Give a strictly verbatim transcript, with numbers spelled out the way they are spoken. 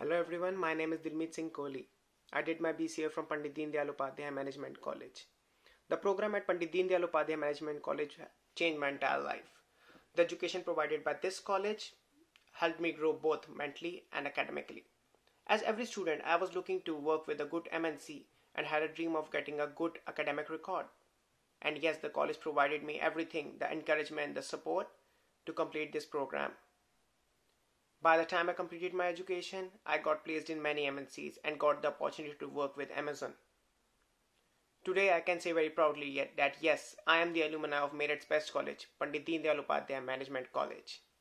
Hello everyone, my name is Dilmeet Singh Kohli. I did my B C A from Pandit Dilmeet Management College. The program at Pandit Dilmeet Management College changed my entire life. The education provided by this college helped me grow both mentally and academically. As every student, I was looking to work with a good M N C and had a dream of getting a good academic record. And yes, the college provided me everything, the encouragement, the support to complete this program. By the time I completed my education, I got placed in many M N Cs and got the opportunity to work with Amazon. Today I can say very proudly yet that yes, I am the alumni of Meerut's best college, Pandit Dilmeet Management College.